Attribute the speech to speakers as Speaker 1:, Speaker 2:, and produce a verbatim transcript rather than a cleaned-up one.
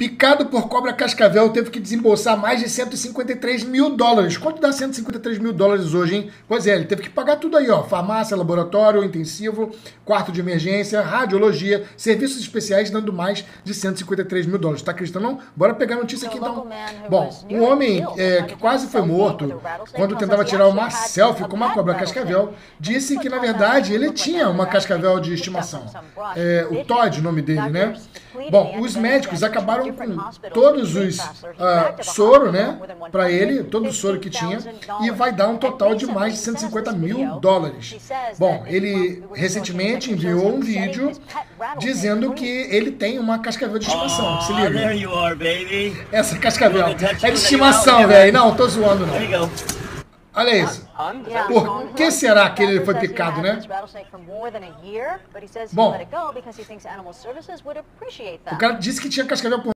Speaker 1: Picado por cobra cascavel, teve que desembolsar mais de cento e cinquenta e três mil dólares. Quanto dá cento e cinquenta e três mil dólares hoje, hein? Pois é, ele teve que pagar tudo aí, ó. Farmácia, laboratório intensivo, quarto de emergência, radiologia, serviços especiais, dando mais de cento e cinquenta e três mil dólares. Tá acreditando, não? Bora pegar a notícia aqui, então. Bom, um homem é, que quase foi morto quando tentava tirar uma selfie com uma cobra cascavel, disse que, na verdade, ele tinha uma cascavel de estimação. É, o Todd, o nome dele, né? Bom, os médicos acabaram com todos os uh, soro, né, para ele, todo o soro que tinha, e vai dar um total de mais de cento e cinquenta mil dólares. Bom, ele recentemente enviou um vídeo dizendo que ele tem uma cascavel de estimação. Se liga. Essa cascavel é de estimação, velho. Não, tô zoando, não. Olha isso. Por que será que ele foi picado, né? Bom, o cara disse que tinha cascavel por